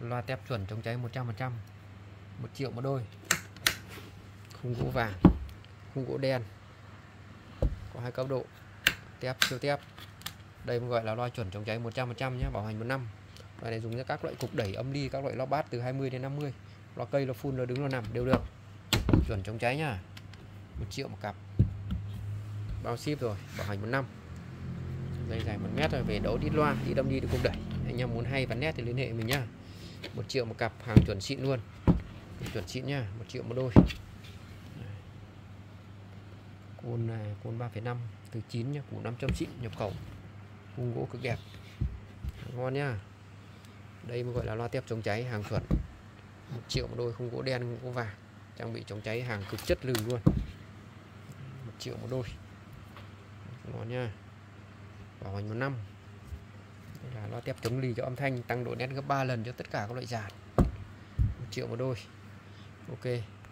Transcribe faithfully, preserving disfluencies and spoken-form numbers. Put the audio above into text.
loa tép chuẩn chống cháy một trăm phần trăm, một triệu một đôi. Khung gỗ vàng, khung gỗ đen, có hai cấp độ, tép siêu tép. Đây mới gọi là loa chuẩn chống cháy một trăm phần trăm nhé, bảo hành một năm. Loa này dùng cho các loại cục đẩy, âm ly, các loại loa bass từ hai mươi đến năm mươi. Loa cây, loa full, loa đứng, loa nằm đều được. Chuẩn chống cháy nhá. một triệu một cặp. Bao ship rồi, bảo hành một năm. Dây dài một mét rồi, về đấu đít loa, đi đâm đi được cục đẩy. Anh em muốn hay và nét thì liên hệ mình nhá. một triệu một cặp, hàng chuẩn xịn luôn. Chuẩn xịn nhá, một triệu một đôi. Côn này, côn ba phẩy năm từ chín nhá, củ năm trăm xịn nhập khẩu. Khung gỗ cực đẹp. Ngon nhá. Đây mới gọi là loa tép chống cháy hàng chuẩn. một triệu một đôi, khung gỗ đen, khung gỗ vàng. Trang bị chống cháy hàng cực chất lượng luôn. một triệu một đôi. Ngon nha. Bảo hành một năm. Đây là loa tép chống lì cho âm thanh, tăng độ nét gấp ba lần cho tất cả các loại dàn. một triệu một đôi. Ok.